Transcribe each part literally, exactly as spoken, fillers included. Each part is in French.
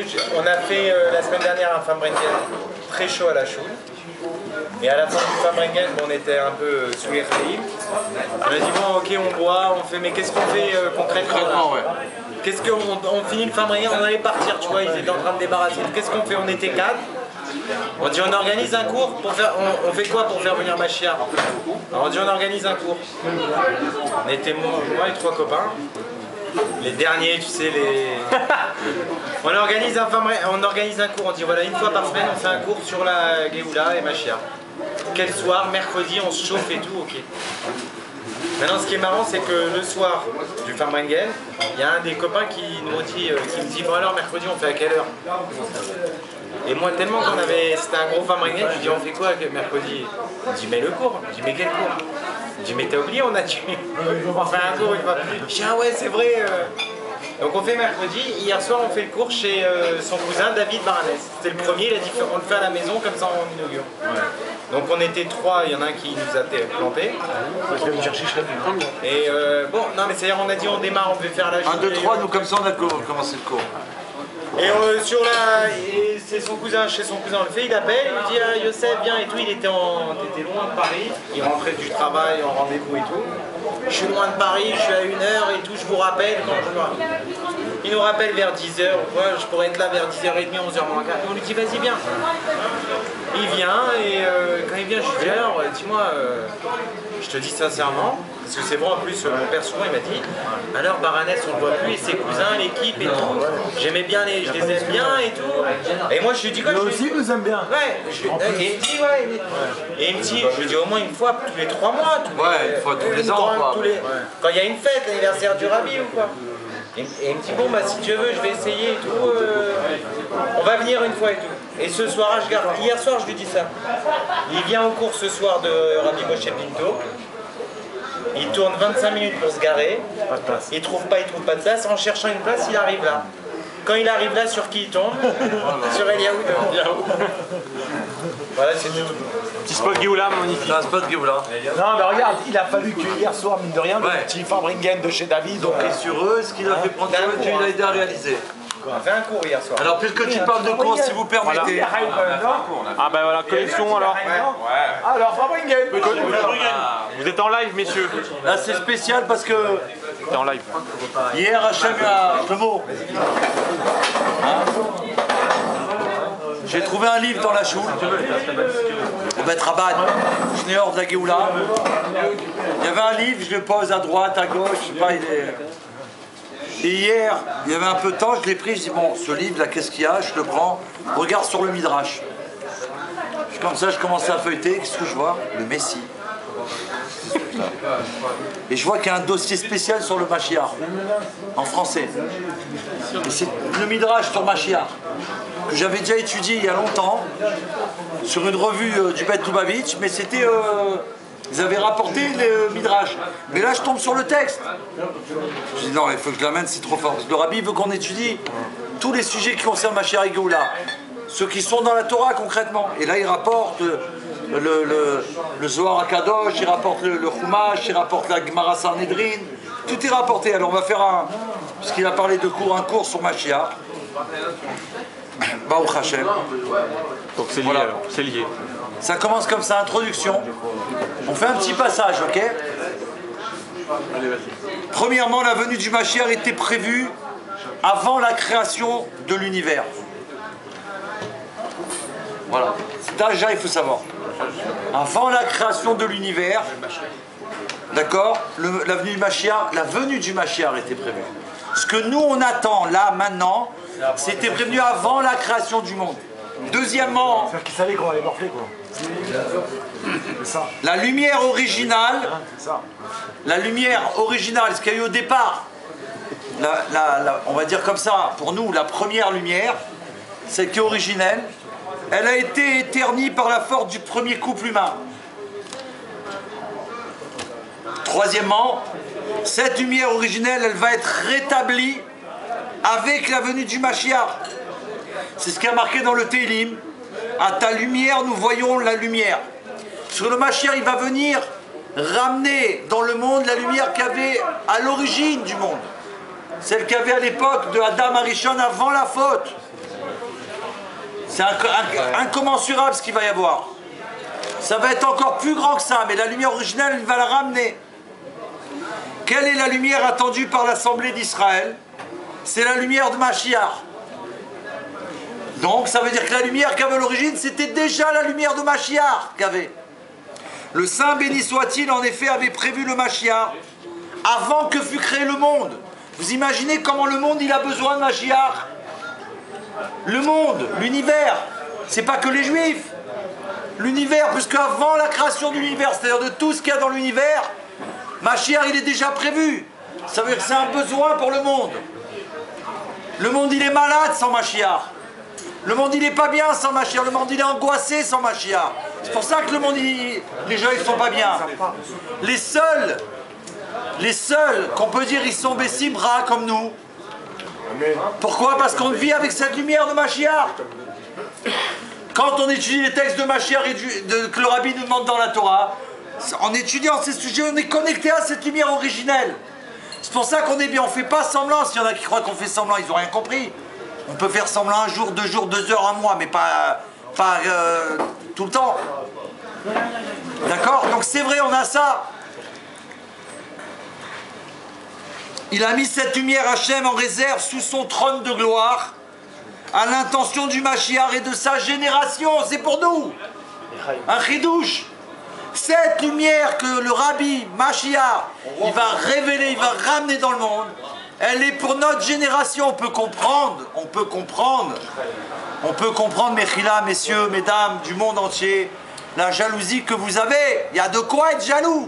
on a fait euh, la semaine dernière un Farbrengen très chaud à la choule. Et à la fin du Farbrengen, bon, on était un peu euh, sous les rails. On a dit bon ok on boit, on fait mais qu'est-ce qu'on fait euh, concrètement ouais. Qu'est-ce qu'on on finit le Farbrengen, on allait partir, tu vois, ils étaient en train de débarrasser. Qu'est-ce qu'on fait? On était quatre. On dit on organise un cours pour faire. On, on fait quoi pour faire venir Machia? Alors on dit on organise un cours. On était moi, moi et trois copains. Les derniers, tu sais, les... on, organise un, on organise un cours, on dit voilà, une fois par semaine, on fait un cours sur la Géoula et Machia. Quel soir, mercredi, on se chauffe et tout, ok. Maintenant, ce qui est marrant, c'est que le soir du Farbrengen, il y a un des copains qui nous dit, euh, qui me dit bon alors, mercredi, on fait à quelle heure? Et moi, tellement qu'on avait, c'était un gros Farbrengen, je lui dis on fait quoi mercredi? Il me dit mais le cours. Je dis mais quel cours? Je dis mais t'as oublié, on a dû on fait un cours une fois. Je dis ah ouais c'est vrai. euh. Donc on fait mercredi, hier soir on fait le cours chez euh, son cousin David Baranès. C'était le premier, il a dit on le fait à la maison comme ça on inaugure. Ouais. Donc on était trois, il y en a un qui nous a planté. Et euh, bon, non mais c'est-à-dire on a dit on démarre, on peut faire la journée. un, deux, trois, nous comme ça on a commencé le cours. Et euh, sur la, c'est son cousin, chez son cousin on le fait, il appelle, il lui dit ah, Youssef viens et tout, il était, en, était loin de Paris, il rentrait du travail en rendez-vous et tout. Je suis loin de Paris, je suis à une heure et tout, je vous rappelle quand je vois. Il nous rappelle vers dix heures, ouais, je pourrais être là vers dix heures trente, onze heures moins quart. On lui dit vas-y viens. Il vient et euh, quand il vient je lui dis alors dis-moi, euh, je te dis sincèrement, parce que c'est vrai en plus mon père souvent il m'a dit alors Baranès on le voit plus et ses cousins, l'équipe et tout, j'aimais bien les, je les aime bien et tout. Et moi je lui dis quoi? Nous aussi nous aime bien. Ouais, je, et il me dit ouais, et il me dit, je lui dis au moins une fois tous les trois mois, tous les, ouais, une fois tous les ans quoi. Tous les, ouais. Quand il y a une fête, l'anniversaire du Rabbi ou quoi. Et, et il me dit bon bah si tu veux je vais essayer et tout, euh, on va venir une fois et tout. Et ce soir, je garde, hier soir je lui dis ça. Il vient au cours ce soir de Rabbi Moshe Pinto. Il tourne vingt-cinq minutes pour se garer. Pas de place. Il trouve pas, il trouve pas de place. En cherchant une place, il arrive là. Quand il arrive là, sur qui il tombe? Sur Eliaou de Voilà, c'est tout. Petit spot Géoula magnifique. C'est un spot Géoula. Non mais regarde, il a fallu que hier soir, mine de rien, le ouais. petit Farbrengen de chez David. Donc et sur eux, ce qu'il a fait prendre sur eux, il a aidé à réaliser. On a fait un cours hier soir. Alors puisque tu parles de cours, si vous permettez. Ah ben voilà, collection alors. Ouais. Alors Farbrengen. Vous êtes en live messieurs. Là c'est spécial parce que t'es en live. Hier Hachem a chevaux. J'ai trouvé un livre dans la choule. Au Bet Rabat, Schneor de la Géoula. Il y avait un livre, je le pose à droite, à gauche, je sais pas, il est. Et hier, il y avait un peu de temps, je l'ai pris, je dis bon, ce livre là, qu'est-ce qu'il y a? Je le prends, regarde sur le Midrash. Comme ça, je commence à feuilleter, qu'est-ce que je vois? Le Messie. Et je vois qu'il y a un dossier spécial sur le Mashiach, en français. Et c'est le Midrash sur Mashiach, que j'avais déjà étudié il y a longtemps, sur une revue euh, du Bet Lubavitch, mais c'était... Euh, ils avaient rapporté le Midrash. Mais là, je tombe sur le texte. Je dis non, il faut que je l'amène, c'est trop fort. Parce que le Rabbi veut qu'on étudie tous les sujets qui concernent Mashiach et Géoula. Ceux qui sont dans la Torah concrètement. Et là, il rapporte le, le, le, le Zohar HaKadosh, il rapporte le, le Chumash, il rapporte la Gemara Sanhedrin. Tout est rapporté. Alors on va faire un, puisqu'il a parlé de cours, un cours sur Mashiach. Baruch Hashem. Donc c'est lié voilà. alors, c'est lié. Ça commence comme ça, introduction. On fait un petit passage, ok? Premièrement, la venue du Mashiach était prévue avant la création de l'univers. Voilà, c'est déjà il faut savoir. Avant la création de l'univers, d'accord, la venue du Mashiach, la venue du Mashiach était prévue. Ce que nous on attend là maintenant, c'était prévenu avant la création du monde. Deuxièmement, c'est-à-dire qu'ils savaient qu'on allait morfler quoi. Ça. La lumière originale, ça. La lumière originale, ce qu'il y a eu au départ, la, la, la, on va dire comme ça, pour nous, la première lumière, celle qui est originelle, elle a été éternie par la force du premier couple humain. Troisièmement, cette lumière originelle, elle va être rétablie avec la venue du Mashiach. C'est ce qui a marqué dans le Télim. À ta lumière, nous voyons la lumière. Sur le Mashiach, il va venir ramener dans le monde la lumière qu'il y avait à l'origine du monde. celle qu'il y avait à l'époque de Adam Arishon avant la faute. C'est incommensurable ce qu'il va y avoir. Ça va être encore plus grand que ça, mais la lumière originelle, il va la ramener. Quelle est la lumière attendue par l'Assemblée d'Israël? C'est la lumière de Mashiach. Donc ça veut dire que la lumière qu'avait l'origine, c'était déjà la lumière de Mashiach qu'avait. Le Saint béni soit-il, en effet, avait prévu le Mashiach avant que fût créé le monde. Vous imaginez comment le monde il a besoin de Mashiach? Le monde, l'univers, c'est pas que les Juifs. L'univers, puisque avant la création de l'univers, c'est-à-dire de tout ce qu'il y a dans l'univers, Mashiach il est déjà prévu. Ça veut dire que c'est un besoin pour le monde. Le monde il est malade sans Mashiach. Le monde il est pas bien sans Mashiach. Le monde il est angoissé sans Mashiach. C'est pour ça que le monde, il, les gens ils sont pas bien. Les seuls, les seuls qu'on peut dire ils sont baissés bras comme nous. Pourquoi? Parce qu'on vit avec cette lumière de Mashiach. Quand on étudie les textes de Mashiach et de, que le Rabbi nous demande dans la Torah, en étudiant ces sujets, on est connecté à cette lumière originelle. C'est pour ça qu'on est bien, on ne fait pas semblant. S'il y en a qui croient qu'on fait semblant, ils n'ont rien compris. On peut faire semblant un jour, deux jours, deux heures, un mois, mais pas, pas euh, tout le temps. D'accord? Donc c'est vrai, on a ça. Il a mis cette lumière Hachem en réserve sous son trône de gloire à l'intention du Mashiach et de sa génération. C'est pour nous. Un chidouche. Cette lumière que le Rabbi Mashiach, il va révéler, il va ramener dans le monde, elle est pour notre génération. On peut comprendre, on peut comprendre, on peut comprendre, Mechila, messieurs, mesdames, du monde entier, la jalousie que vous avez. Il y a de quoi être jaloux.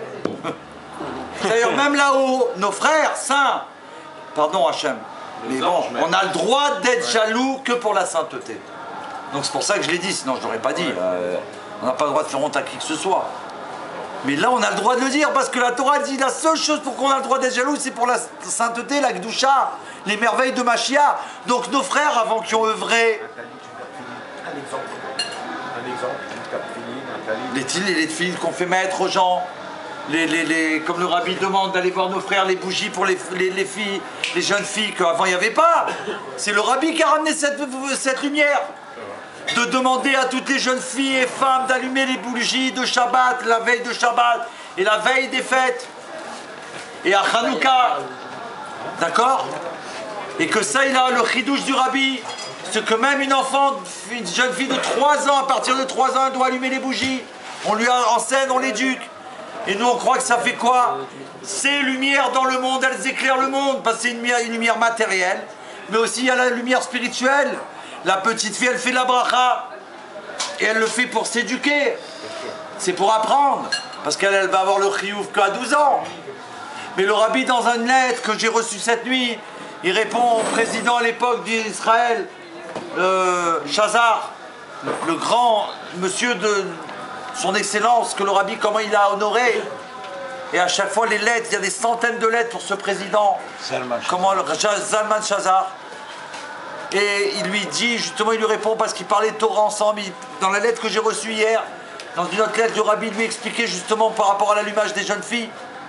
D'ailleurs, même là-haut, nos frères saints, pardon Hachem, mais bon, on a le droit d'être jaloux que pour la sainteté. Donc c'est pour ça que je l'ai dit, sinon je l'aurais pas dit. Euh, on n'a pas le droit de faire honte à qui que ce soit. Mais là, on a le droit de le dire, parce que la Torah dit la seule chose pour qu'on a le droit d'être jaloux, c'est pour la sainteté, la Gdusha, les merveilles de Mashiach. Donc nos frères, avant qui ont œuvré, Un exemple. Un exemple. les tils et les tefilines qu'on fait mettre aux gens, les, les, les, comme le Rabbi demande d'aller voir nos frères, les bougies pour les, les, les filles, les jeunes filles qu'avant il n'y avait pas. C'est le Rabbi qui a ramené cette, cette lumière. De demander à toutes les jeunes filles et femmes d'allumer les bougies de Shabbat, la veille de Shabbat et la veille des fêtes. Et à Hanouka. D'accord? Et que ça, il a le chidouche du Rabbi. C'est que même une enfant, une jeune fille de trois ans, à partir de trois ans, elle doit allumer les bougies. On lui enseigne, on l'éduque. Et nous, on croit que ça fait quoi? Ces lumières dans le monde, elles éclairent le monde. Parce que c'est une lumière, une lumière matérielle. Mais aussi, il y a la lumière spirituelle. La petite fille, elle fait la bracha. Et elle le fait pour s'éduquer. C'est pour apprendre. Parce qu'elle elle va avoir le chiyuv qu'à douze ans. Mais le Rabbi, dans une lettre que j'ai reçue cette nuit, il répond au président à l'époque d'Israël, euh, Chazar, le grand monsieur de son excellence, que le Rabbi, comment il a honoré. Et à chaque fois, les lettres, il y a des centaines de lettres pour ce président. Zalman comment Zalman Chazar. Et il lui dit, justement, il lui répond parce qu'ils parlaient de Torah ensemble. Il, dans la lettre que j'ai reçue hier, dans une autre lettre, le Rabbi lui expliquait justement par rapport à l'allumage des jeunes filles.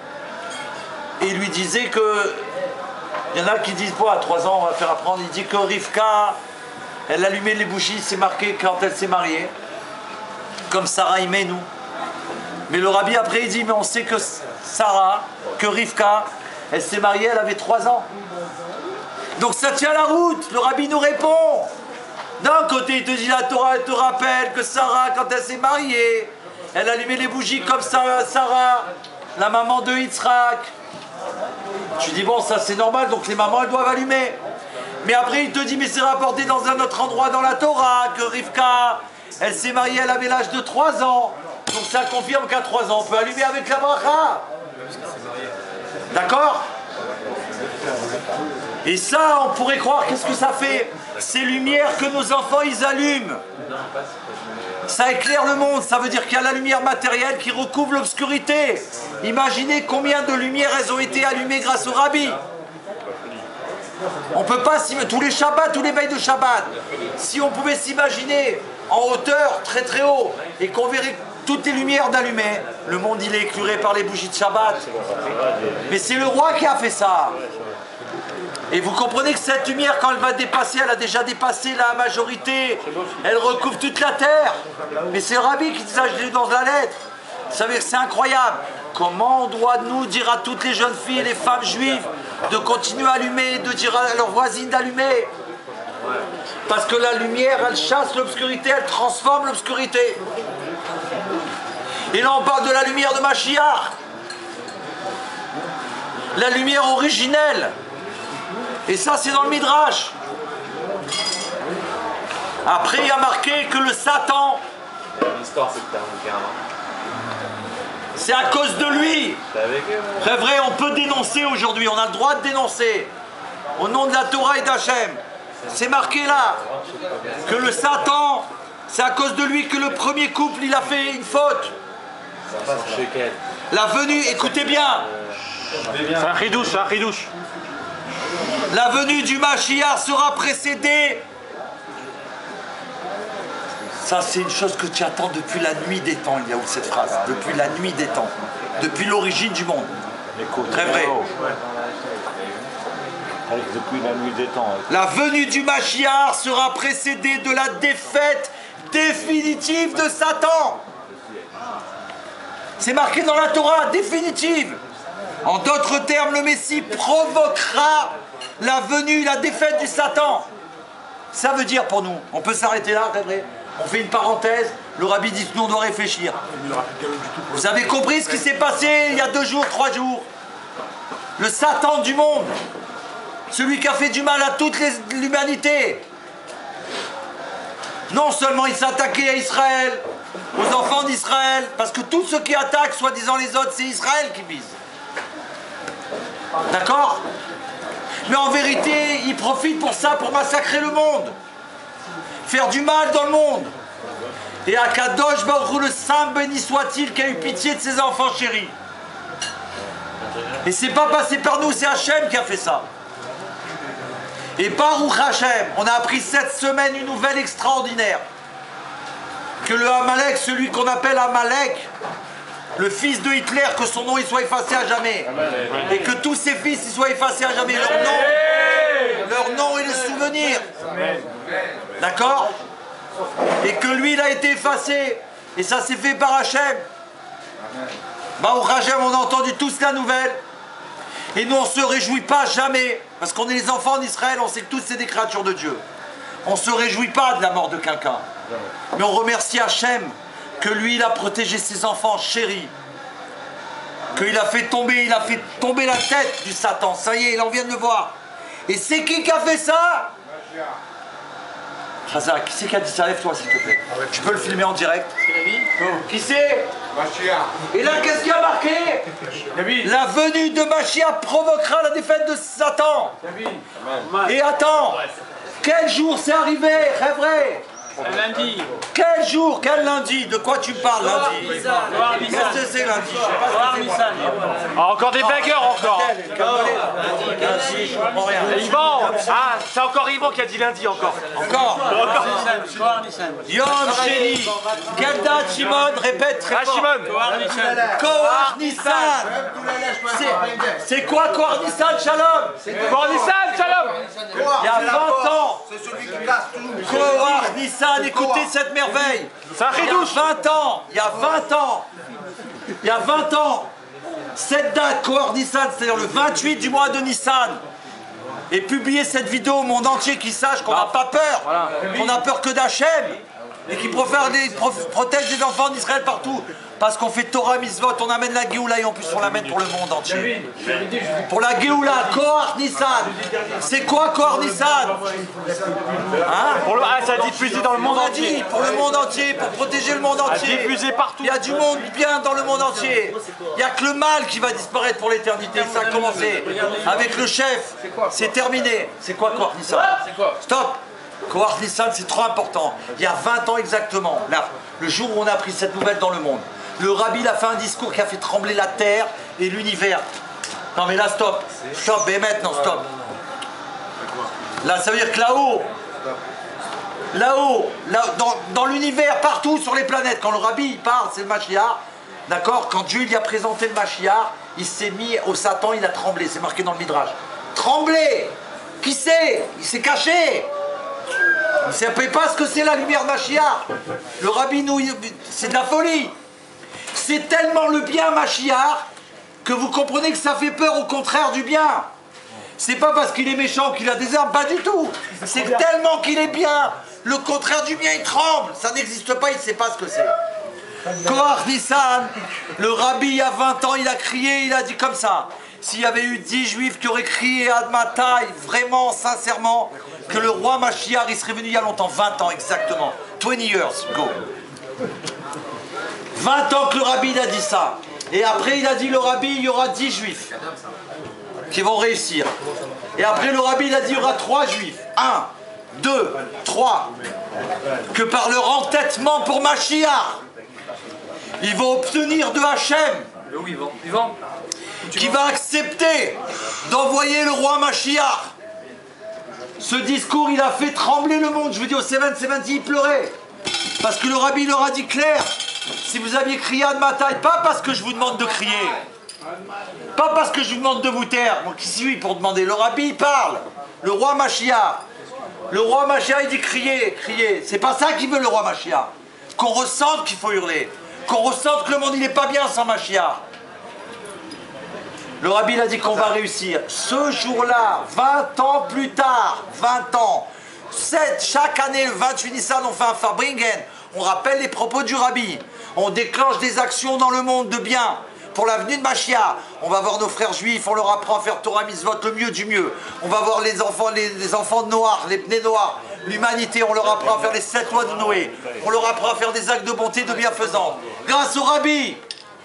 Et il lui disait que, il y en a qui disent, bon, à trois ans, on va faire apprendre. Il dit que Rivka, elle allumait les bougies, c'est marqué quand elle s'est mariée. Comme Sarah aimait nous. Mais le Rabbi après, il dit, mais on sait que Sarah, que Rivka, elle s'est mariée, elle avait trois ans. Donc ça tient la route, le Rabbi nous répond. D'un côté, il te dit la Torah, elle te rappelle que Sarah, quand elle s'est mariée, elle allumait les bougies comme ça, Sarah, la maman de Yitzhak. Tu dis, bon, ça c'est normal, donc les mamans, elles doivent allumer. Mais après, il te dit, mais c'est rapporté dans un autre endroit dans la Torah, que Rivka, elle s'est mariée, elle avait l'âge de trois ans. Donc ça confirme qu'à trois ans, on peut allumer avec la bracha. D'accord? Et ça, on pourrait croire, qu'est-ce que ça fait? Ces lumières que nos enfants, ils allument. Ça éclaire le monde, ça veut dire qu'il y a la lumière matérielle qui recouvre l'obscurité. Imaginez combien de lumières elles ont été allumées grâce au Rabbi. On peut pas, tous les Shabbats, tous les veilles de Shabbat, si on pouvait s'imaginer en hauteur, très très haut, et qu'on verrait toutes les lumières d'allumées, le monde il est éclairé par les bougies de Shabbat. Mais c'est le roi qui a fait ça. Et vous comprenez que cette lumière, quand elle va dépasser, elle a déjà dépassé la majorité. Elle recouvre toute la terre. Mais c'est le rabbi qui dit ça, je l'ai lu dans la lettre. Vous savez, c'est incroyable. Comment on doit nous dire à toutes les jeunes filles et les femmes juives de continuer à allumer, de dire à leurs voisines d'allumer. Parce que la lumière, elle chasse l'obscurité, elle transforme l'obscurité. Et là, on parle de la lumière de Mashiach. La lumière originelle. Et ça, c'est dans le Midrash. Après, il y a marqué que le Satan, c'est à cause de lui. C'est vrai, on peut dénoncer aujourd'hui, on a le droit de dénoncer. Au nom de la Torah et d'Hachem. C'est marqué là que le Satan, c'est à cause de lui que le premier couple, il a fait une faute. La venue, écoutez bien. C'est un ridouche, c'est un ridouche. La venue du Mashiach sera précédée. Ça, c'est une chose que tu attends depuis la nuit des temps, il y a où cette phrase. Depuis la nuit des temps. Depuis l'origine du monde. Très vrai. Depuis la nuit des temps. La venue du Mashiach sera précédée de la défaite définitive de Satan. C'est marqué dans la Torah, définitive. En d'autres termes, le Messie provoquera la venue, la défaite du Satan. Ça veut dire pour nous, on peut s'arrêter là, c'est vrai. On fait une parenthèse, le rabbi dit que nous on doit réfléchir. Vous avez compris ce qui s'est passé il y a deux jours, trois jours? Le Satan du monde, celui qui a fait du mal à toute l'humanité. Non seulement il s'est attaqué à Israël, aux enfants d'Israël, parce que tous ceux qui attaquent, soi-disant les autres, c'est Israël qui vise. D'accord? Mais en vérité, il profite pour ça, pour massacrer le monde. Faire du mal dans le monde. Et Akadosh Baruch Hu, le Saint béni soit-il, qui a eu pitié de ses enfants chéris. Et c'est pas passé par nous, c'est Hachem qui a fait ça. Et Baruch Hachem, on a appris cette semaine une nouvelle extraordinaire. Que le Amalek, celui qu'on appelle Amalek, le fils de Hitler, que son nom il soit effacé à jamais. Et que tous ses fils ils soient effacés à jamais. Leur nom, leur nom et le souvenir. D'accord? Et que lui il a été effacé. Et ça s'est fait par Hachem. Baruch Hachem, on a entendu tous la nouvelle. Et nous on ne se réjouit pas jamais. Parce qu'on est les enfants d'Israël, on sait que tous c'est des créatures de Dieu. On ne se réjouit pas de la mort de quelqu'un. Mais on remercie Hachem que lui il a protégé ses enfants chéris. Qu'il a fait tomber, il a fait tomber la tête du Satan. Ça y est, il en vient de le voir. Et c'est qui qui a fait ça? Chazak, qui c'est qui a dit ça? Lève-toi s'il te plaît. Tu peux le filmer en direct? Qui c'est? Et là, qu'est-ce qu'il y a marqué? La venue de Mashiach provoquera la défaite de Satan. Et attends, quel jour c'est arrivé? C'est vrai. Lundi. Quel jour? Quel lundi? De quoi tu parles lundi? Qu'est-ce que c'est lundi? Je sais pas ce que c'est. Ah, encore des bagueurs encore. Lundi, je comprends rien. Yvan. Ah, c'est encore Yvan qui a dit lundi encore. Encore. Yom Sheni. Quelle date, Shimon? Répète très Ah, fort. Shimon. Kohar Nissan. C'est quoi Kohar Nissan, Shalom? Kohar Nissan, Shalom. Il y a vingt ans. C'est celui qui casse tout. Kohar Nissan, écoutez cette merveille. C'est un Il y a ridouche. vingt ans, il y a vingt ans, il y a vingt ans, cette date, Kohar Nissan, c'est-à-dire le vingt-huit du mois de Nissan, et publier cette vidéo au monde entier qui sache qu'on n'a pas peur, qu'on n'a peur que d'Hachem, et qui profère les- pro- protège les enfants d'Israël partout. Parce qu'on fait Torah Mitzvot, on amène la Géoula et en plus on l'amène pour le monde entier. Pour la Géoula, Kohar Nissan. C'est quoi Kohar Nissan? Hein? Pour le, ah, ça a diffusé dans le monde On a entier. dit pour le monde entier, pour protéger le monde À entier. diffuser partout. Il y a du monde bien dans le monde entier. Il n'y a que le mal qui va disparaître pour l'éternité. Ça a commencé avec le chef. C'est terminé. C'est quoi Kohar Nissan? Stop. Kohar Nissan, c'est trop important. Il y a vingt ans exactement, là, le jour où on a appris cette nouvelle dans le monde, le rabbi il a fait un discours qui a fait trembler la terre et l'univers. Non mais là, stop. Stop, mais maintenant, stop. Là, ça veut dire que là-haut, là-haut, là, dans, dans l'univers, partout sur les planètes, quand le rabbi il parle, c'est le Mashiach, d'accord? Quand Dieu il a présenté le Mashiach, il s'est mis au Satan, il a tremblé, c'est marqué dans le Midrash. Tremblé! Qui sait? Il s'est caché. Il ne savait pas ce que c'est la lumière Mashiach. Le rabbi nous... C'est de la folie. C'est tellement le bien Mashiach que vous comprenez que ça fait peur au contraire du bien. C'est pas parce qu'il est méchant qu'il a des armes, pas du tout. C'est tellement qu'il est bien. Le contraire du bien, il tremble. Ça n'existe pas, il ne sait pas ce que c'est. Koach Nissan, le rabbi, il y a vingt ans, il a crié, il a dit comme ça. S'il y avait eu dix juifs qui auraient crié à ma taille, vraiment, sincèrement, que le roi Mashiach, il serait venu il y a longtemps, vingt ans exactement. vingt years ago. vingt ans que le rabbi il a dit ça. Et après, il a dit, le rabbi, il y aura dix juifs qui vont réussir. Et après, le rabbi, il a dit, il y aura trois juifs. un, deux, trois. Que par leur entêtement pour Mashiach, ils vont obtenir de Hachem, qui va accepter d'envoyer le roi Mashiach. Ce discours, il a fait trembler le monde. Je vous dis, au sept soixante-dix, il pleurait. Parce que le rabbi leur a dit clair, si vous aviez crié à de ma taille, pas parce que je vous demande de crier, pas parce que je vous demande de vous taire, moi qui suis pour demander, le rabbi il parle, le roi Mashiach. Le roi Mashiach, il dit crier, crier. C'est pas ça qu'il veut le roi Mashiach. Qu'on ressente qu'il faut hurler. Qu'on ressente que le monde il n'est pas bien sans Mashiach. Le rabbi il a dit qu'on va réussir. Ce jour-là, vingt ans plus tard, vingt ans, sept, chaque année, le vingt-huit Nissan, on fait un Farbringen. On rappelle les propos du rabbi. On déclenche des actions dans le monde de bien pour la venue de Mashiach. On va voir nos frères juifs, on leur apprend à faire Torah Mitzvot le mieux du mieux. On va voir les enfants, les, les enfants de Noir, les pneus noirs, l'humanité, on leur apprend à faire les sept lois de Noé. On leur apprend à faire des actes de bonté, de bienfaisance. Grâce au rabbi.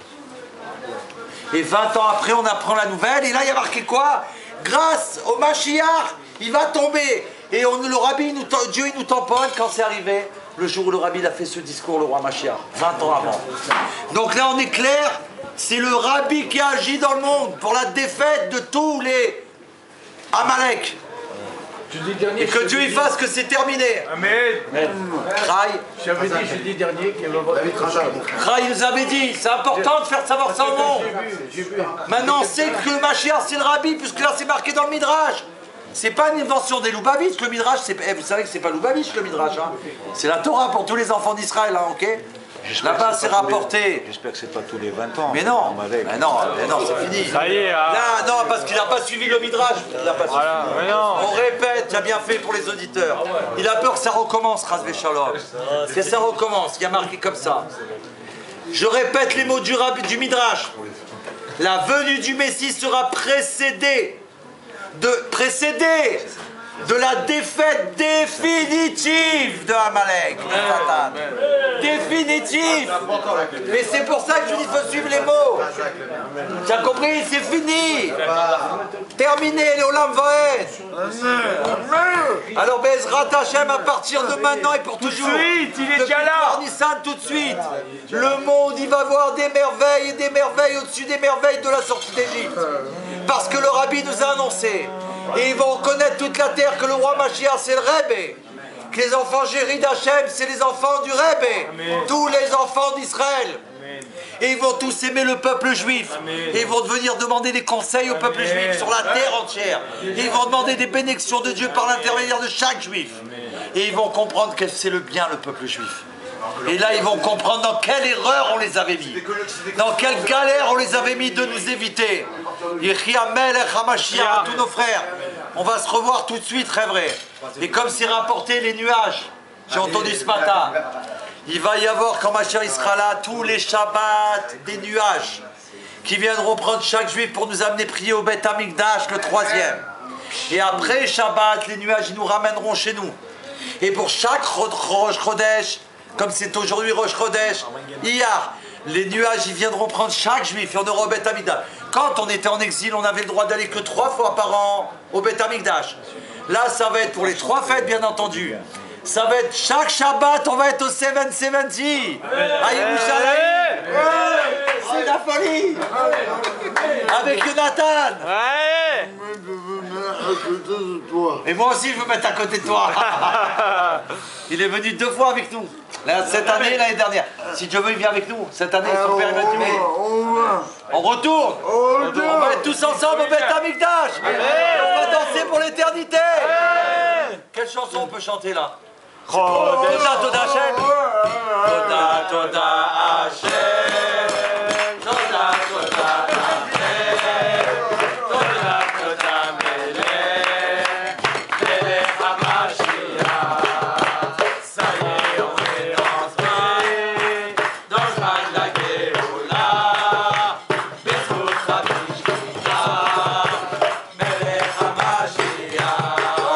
Et vingt ans après, on apprend la nouvelle. Et là, il y a marqué quoi? Grâce au Mashiach, il va tomber. Et on, le rabbi, nous, Dieu, il nous tamponne quand c'est arrivé. Le jour où le rabbi a fait ce discours, le roi Mashiach, vingt ans avant. Donc là, on est clair, c'est le rabbi qui agit dans le monde pour la défaite de tous les Amalek. Et que Dieu il fasse que c'est terminé. Amen. Kraï. J'avais dit jeudi dernier qu'il y avait Kraï nous avait dit, c'est important de faire savoir ça au monde. Maintenant, on sait que le Mashiach, c'est le rabbi, puisque là, c'est marqué dans le Midrash. C'est pas une invention des Lubavitch, le Midrash, eh, vous savez que c'est pas Lubavitch le Midrash, hein. C'est la Torah pour tous les enfants d'Israël, hein, ok? Là-bas, c'est rapporté. J'espère que c'est pas tous les vingt ans. Mais non, mais non, mais non, c'est fini. Ça y est, hein. Là, non, parce qu'il n'a pas suivi le Midrash. Il a pas Voilà, suivi. mais non. On répète, tu as bien fait pour les auditeurs. Il a peur que ça recommence, Razvé Shalom. Que ça recommence, il y a marqué comme ça. Je répète les mots du, rabbi, du Midrash. La venue du Messie sera précédée de précédée de la défaite définitive de Amalek, de Satan. Définitive. Mais c'est pour ça que je dis qu'il faut suivre les mots. Tu as compris? C'est fini. Terminé, les Olam Vaed. Alors Bezrat Hashem, à partir de maintenant et pour toujours. Tout de suite, il est déjà là. Nissan, tout de suite. Le monde, il va voir des merveilles et des merveilles au-dessus des merveilles de la sortie d'Égypte. Parce que le rabbi nous a annoncé. Et ils vont reconnaître toute la terre que le roi Mashiach c'est le Rebbe. Que les enfants géris d'Hachem c'est les enfants du Rebbe. Tous les enfants d'Israël. Et ils vont tous aimer le peuple juif. Et ils vont venir demander des conseils au peuple juif sur la terre entière. Et ils vont demander des bénédictions de Dieu par l'intermédiaire de chaque juif. Et ils vont comprendre que c'est le bien le peuple juif. Et là, ils vont comprendre dans quelle erreur on les avait mis. Dans quelle galère on les avait mis de nous éviter. Yechia Melech HaMashiach à tous nos frères. On va se revoir tout de suite, très vrai. Et comme c'est rapporté les nuages, j'ai entendu ce matin, il va y avoir, quand Mashiach sera là, tous les Shabbats, des nuages qui viendront prendre chaque juif pour nous amener prier au Beth Amikdash, le troisième. Et après Shabbat, les nuages, ils nous ramèneront chez nous. Et pour chaque Rosh Chodesh, comme c'est aujourd'hui Rosh Chodesh, hier, les nuages ils viendront prendre chaque juif et on aura au Beth Amikdash. Quand on était en exil, on avait le droit d'aller que trois fois par an au Beth Amikdash. Là, ça va être pour les trois fêtes, bien entendu. Ça va être chaque Shabbat, on va être au sept cent soixante-dix. À Yerushalayim. C'est la folie. Avec Jonathan. Ouais. côté de toi. Et moi aussi, je veux mettre à côté de toi. Il est venu deux fois avec nous. Là, cette année et l'année dernière. Si Dieu veut, il vient avec nous. Cette année, son père, il va tuer. On va. On retourne. On On va être tous ensemble au Beth Amikdash. On va danser pour l'éternité. Quelle chanson on peut chanter là? Toda, Toda Hashem. Toda, Toda Hashem. Toda, Toda Hashem. Toda, Toda Melech. Melech HaMashiach. Ça y est, on est entré dans le joie de la Géoula. Bezrout Rabbi Shlomo. Melech HaMashiach.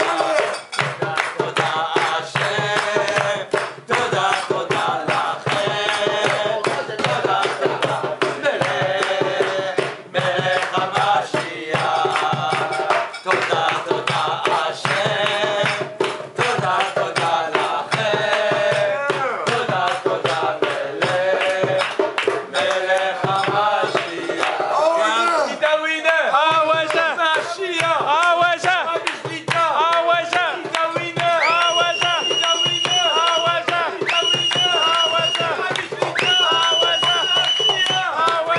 Toda Hashem. Toda, Toda Lachem. Toda, Toda Melech. Melech HaMashiach. Toda, Toda Hashem. Toda, Toda Lachem. Toda, Toda Melech. Melech HaMashiach. Ah ouais, ça. Ah ouais, ça. Ah ouais, ça. Ah ouais, ça. Ah ouais, ça. Ah ouais, ça. Ah ouais, ça. Ah ouais, ça. Ah ouais,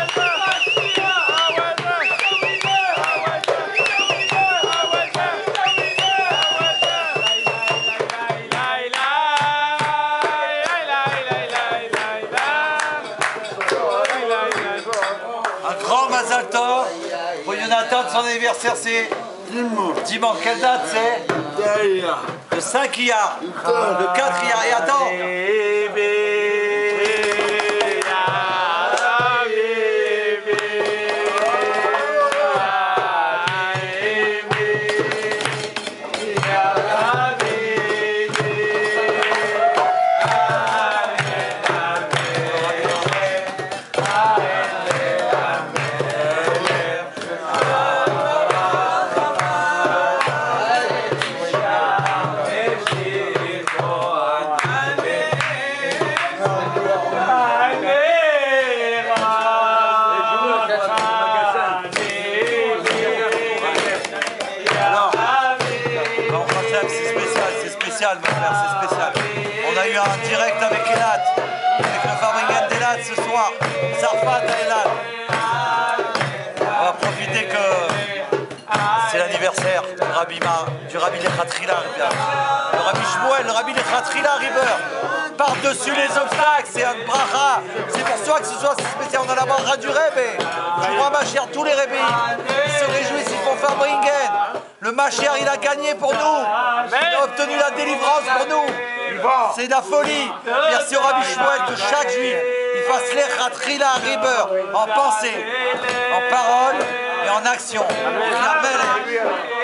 Un grand Mazal Tov pour Jonathan de son anniversaire, c'est dimanche. Quelle date c'est? D'ailleurs. Le cinq Iyar. Le quatre Iyar. Et attends. Alors, non, Hachem, c'est spécial, c'est spécial, mon frère, c'est spécial. On a eu un direct avec Elat, avec le Fabringen d'Elat ce soir, Zarfat à Elat. On va profiter que c'est l'anniversaire du Rabbi, Ma- du Rabbi Lechatrila. Le Rabbi Shmuel, le Rabbi Lechatrila River. Par-dessus les obstacles, c'est un bracha. C'est pour ça que ce soit spécial. On a la bracha du Rebbe, du roi Mashiach, tous les Rebbe. Ils se réjouissent, ils font Fabringen. Le Mashiach, il a gagné pour nous. Il a obtenu la délivrance pour nous. C'est de la folie. Merci au Rabbi Shmuel que chaque juif, il fasse Lechatrila River en pensée, en parole et en action. Amen.